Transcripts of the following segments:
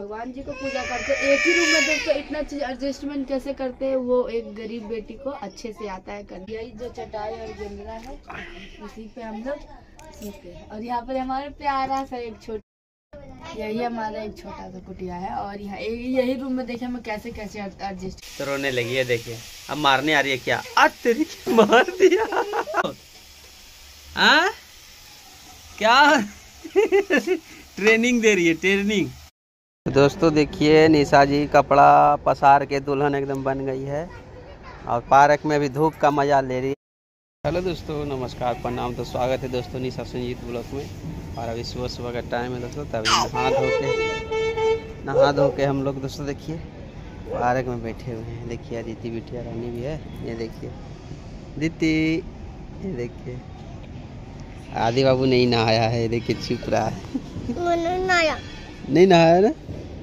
भगवान जी को पूजा करते एक ही रूम में। दोस्तों इतना चीज एडजस्टमेंट कैसे करते हैं, वो एक गरीब बेटी को अच्छे से आता है कर। यही जो चटाई और गेंदरा है उसी पे हम लोग सोते हैं। और यहाँ पर हमारा प्यारा सा एक यही हमारा एक छोटा सा कुटिया है। और यहाँ यही रूम में देखिए हमें कैसे कैसे एडजस्ट। तो रोने लगी है, देखिए अब मारने आ रही है। क्या आज तेरी मार दिया आ? क्या ट्रेनिंग दे रही है, ट्रेनिंग। दोस्तों देखिए निशा जी कपड़ा पसार के दुल्हन एकदम बन गई है और पार्क में भी धूप का मजा ले रही है। हेलो दोस्तों, नमस्कार, प्रणाम। तो स्वागत है दोस्तों निशा संजीत ब्लॉग में। और अभी सुबह सुबह का टाइम है दोस्तों, तभी नहा धो के हम लोग दोस्तों देखिए पार्क में बैठे हुए हैं। देखिए अदिति बिटिया रानी भी है, ये देखिए दीदी, ये देखिए आदि बाबू नहीं नहाया है, देखिए चुप रहा है। नहीं नहाया ना?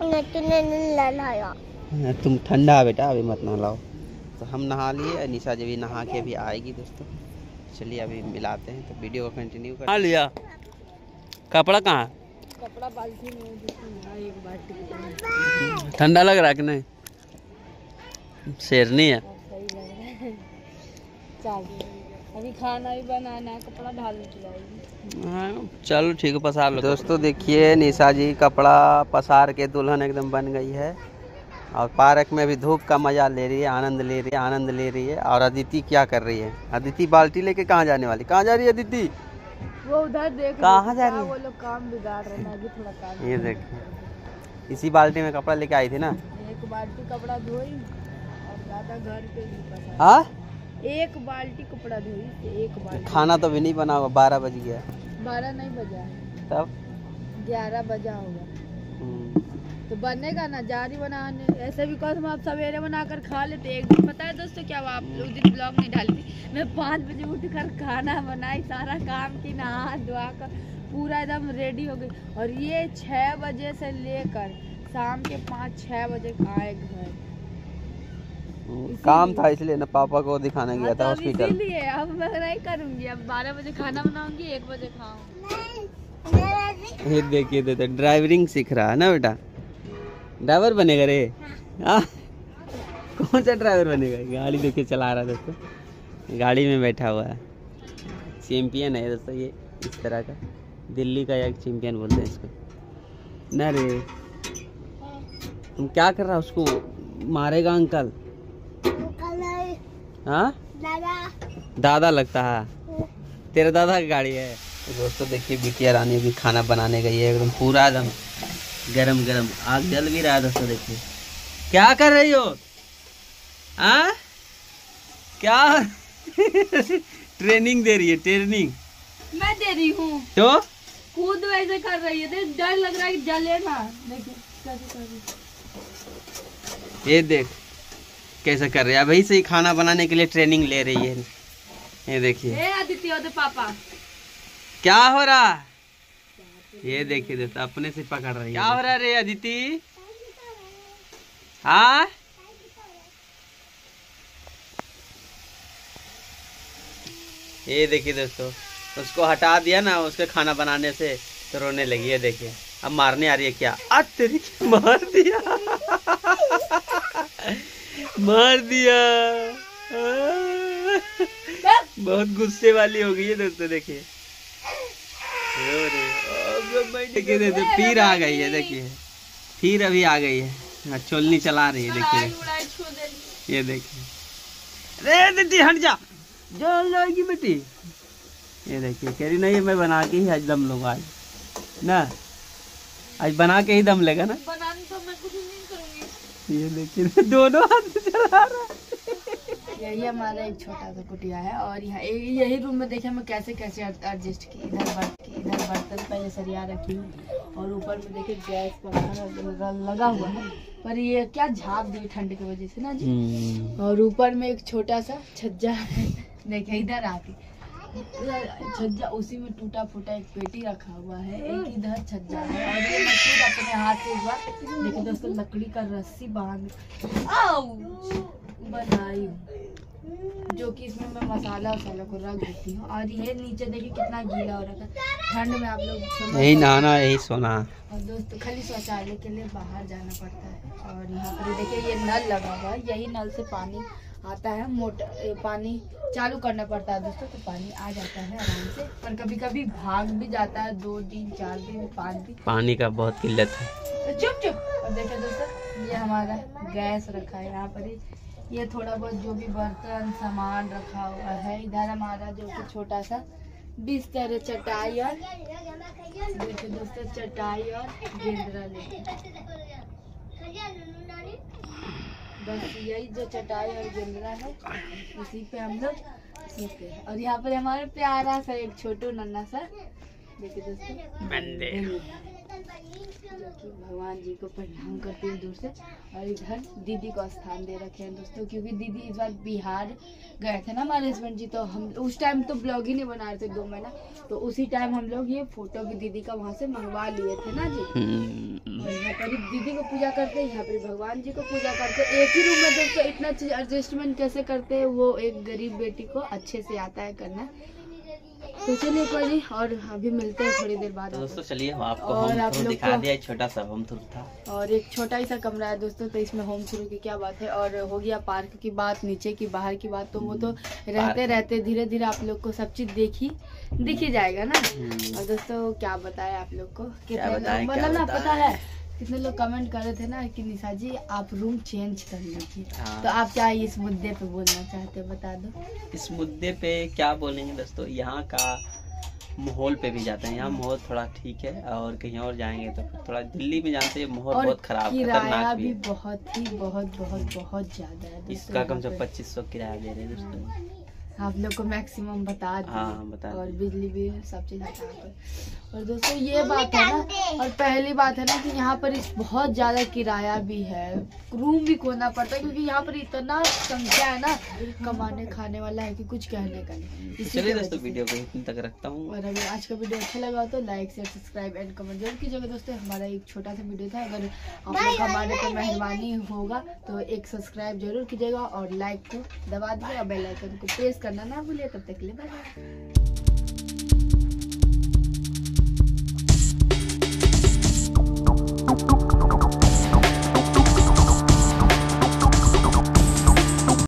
नहीं, तुम ठंडा बेटा, अभी मत नहलाओ। तो हम नहा लिए, निशा जी भी नहा के अभी आएगी दोस्तों। चलिए अभी मिलाते हैं, तो वीडियो को कंटिन्यू कर। हाँ लिया, कपड़ा कहाँ? कपड़ा बाल्टी में, एक बाल्टी। ठंडा लग रहा है कि नहीं? शेरनी है। अभी खाना भी बनाना है, कपड़ा ढालने की जाएगी। हाँ चलो ठीक है, पसार लो। दोस्तों देखिए निशा जी कपड़ा पसार के दुल्हन एकदम बन गई है और पार्क में भी धूप का मजा ले रही है, आनंद ले रही है। और अदिति क्या कर रही है? अदिति बाल्टी लेके कहाँ जाने वाली? कहाँ जा रही है अदिति? वो उधर देख, कहाँ जा रही है? वो लोग काम बिगाड़ रहे हैं, अभी थोड़ा काम। ये देखिए इसी बाल्टी में कपड़ा लेके आई थी ना। एक बाल्टी कपड़ा धोई और ज्यादा घर पे नहीं। हाँ एक बाल्टी कपड़ा धोई, एक बाल्टी। खाना तो भी नहीं बना होगा, 12 बज गया। 12 नहीं बजा, तब 11 बजा होगा। तो बनेगा ना, जारी बनाने। ऐसे भी कौन हम आप सवेरे बनाकर खा लेते। एक दिन पता है दोस्तों क्या हुआ, आप उस दिन ब्लॉग नहीं डाली थी। मैं 5 बजे उठकर खाना बनाई, सारा काम की, नहा धोआ कर पूरा एकदम रेडी हो गई। और ये 6 बजे से लेकर शाम के 5-6 बजे आए घर। काम था इसलिए ना, पापा को दिखाने गया था हॉस्पिटल। इसीलिए अब मैं नहीं करूंगी, अब 12 बजे खाना बनाऊंगी, 1 बजे खाऊंगी। ये देखिए तो ड्राइविंग सीख रहा है ना बेटा, ड्राइवर बनेगा रे। हाँ कौन सा ड्राइवर बनेगा? गाड़ी देखिए चला रहा है दोस्तों, गाड़ी में बैठा हुआ है। चैंपियन है दोस्तों ये, इस तरह का दिल्ली का एक चैंपियन बोलते हैं इसको ना रे। तुम क्या कर रहा है? उसको मारेगा अंकल। हाँ दादा लगता है, तेरा दादा की गाड़ी है। तो दोस्तों देखिए बिटिया रानी भी खाना बनाने गई है, एकदम पूरा एकदम गरम गरम, आग जल भी रहा है दोस्तों। देखिए क्या कर रही हो? हाँ क्या ट्रेनिंग दे रही है, ट्रेनिंग। मैं दे रही हूँ तो खुद वैसे कर रही है, डर लग रहा है कि जले ना। देखिए कैसे कर रही है, ये देख कैसे कर रही है। वही से ही खाना बनाने के लिए ट्रेनिंग ले रही है। ये देखिए आदित्य और पापा क्या हो रहा है, ये देखिए दोस्तों अपने से पकड़ रही है। क्या हो रहा है रे अदिति? हाँ ये देखिए दोस्तों, उसको हटा दिया ना उसके खाना बनाने से, तो रोने लगी है। देखिए अब मारने आ रही है। क्या आज तेरी मार दिया मार दिया। बहुत गुस्से वाली हो गई है दोस्तों। देखिए देखिए फिर आ गई है, देखिए फिर अभी आ गई है, चोलनी चला रही है। देखिए ये देखिए, अरे दीदी हट जा, जल जाएगी बेटी। ये देखिए कह रही नहीं, मैं बना के ही आज दम लूंगा। आज ना, आज बना के ही दम लेगा ना। बनाने तो मैं कुछ नहीं करूंगी। ये देखिए दोनों हाथ से चला रहा है। यही हमारा एक छोटा सा कुटिया है। और यहाँ यही रूम में देखिए मैं कैसे कैसे एडजस्ट की। इधर बर्तन पहले सरिया रखी हूँ और ऊपर में देखिए गैस पर लगा हुआ है, पर ये क्या झाँप दी ठंड की वजह से ना जी। और ऊपर में एक छोटा सा छज्जा है, देखिए इधर आके छज्जा, उसी में टूटा फूटा एक पेटी रखा हुआ है, एक इधर छज्जा है। और ये मैं खुद अपने हाथ से एक बार देखिए दोस्तों लकड़ी का रस्सी बांध बनाई हूँ। जो कि इसमें मैं मसाला वसाला को रख देती हूँ। और ये नीचे देखिए कितना गीला हो रखा है, ठंड में आप लोग यही नहाना यही सोना। और दोस्तों खाली शौचालय के लिए बाहर जाना पड़ता है। और यहाँ पर देखिए ये नल लगा हुआ है, यही नल से पानी आता है, मोटर पानी चालू करना पड़ता है दोस्तों, तो पानी आ जाता है आराम से। पर कभी कभी भाग भी जाता है, 2 दिन 4 दिन 5 दिन, पानी का बहुत किल्लत है। तो चुप चुप। और देखिए दोस्तों ये हमारा गैस रखा है यहाँ पर ही, ये थोड़ा बहुत जो भी बर्तन सामान रखा हुआ है। इधर हमारा जो कि छोटा सा बिस्तर है, चटाई और देखिए दोस्तों चटाई और गेंदरा लेके, बस यही जो चटाई और गेंदरा है उसी पे हम लोग सोते हैं। और यहाँ पर हमारा प्यारा सा एक छोटू नन्ना सा देखिए दोस्तों मंदिर, जो कि भगवान जी को प्रणाम करते हैं दूर से। और इधर दीदी को स्थान दे रखे हैं दोस्तों, क्योंकि दीदी इस बार बिहार गए थे ना हमारे हस्बैंड जी, तो हम उस टाइम तो ब्लॉग ही नहीं बना रहे थे 2 महीना, तो उसी टाइम हम लोग ये फोटो भी दीदी का वहाँ से मंगवा लिए थे ना जी। और यहाँ पर दीदी को पूजा करते हैं, यहाँ पर भगवान जी को पूजा करते हैं। एक ही रूम में दोस्तों इतना चीज एडजस्टमेंट कैसे करते हैं, वो एक गरीब बेटी को अच्छे से आता है करना। तो चलिए कोई नहीं, और अभी मिलते हैं थोड़ी देर बाद। तो दोस्तों चलिए आपको और होम आप थ्रू लोग दिखा को- दिया, छोटा सा होम थ्रू था। और एक छोटा ही सा कमरा है दोस्तों, तो इसमें होम थ्रू की क्या बात है। और हो गया पार्क की बात, नीचे की बाहर की बात, तो वो तो रहते रहते धीरे धीरे आप लोग को सब चीज दिख ही जाएगा ना। और दोस्तों क्या बताएं आप लोग को, मतलब ना पता है कितने लोग कमेंट कर रहे थे ना कि निशा जी आप रूम चेंज कर लीजिए। हाँ। तो आप क्या इस मुद्दे पे बोलना चाहते हैं, बता दो। इस मुद्दे पे क्या बोलेंगे दोस्तों, यहाँ का माहौल पे भी जाते हैं, यहाँ माहौल थोड़ा ठीक है, और कहीं और जाएंगे तो थोड़ा दिल्ली में जानते हैं माहौल बहुत खराब किराया खतरनाक भी भी है। बहुत ज्यादा है दोस्तों। इसका कम से यहाँ कम पे 2500 किराया दे रहे हैं दोस्तों। आप लोग को मैक्सिमम बता दिए। हाँ, बता और दिए। बिजली बिल सब चीज हटा कर। और दोस्तों ये बात है ना, और पहली बात है ना कि यहाँ पर बहुत ज्यादा किराया भी है, रूम भी खोना पड़ता है, क्योंकि यहाँ पर इतना संख्या है ना कमाने खाने वाला है कि कुछ कहने का नहीं। इसी चलिए की दोस्तों वजह से। वीडियो को यहीं तक रखता हूँ। और अगर आज का वीडियो अच्छा लगा हो तो like share subscribe and comment जरूर कीजिएगा दोस्तों। हमारा एक छोटा सा वीडियो था, अगर आप लोग हमारे पे मेहरबानी होगा तो एक सब्सक्राइब जरूर कीजिएगा और लाइक को दबा दीजिएगा, बेल आइकन को प्रेस करना ना भूलिए। तब तक के लिए बाय बाय।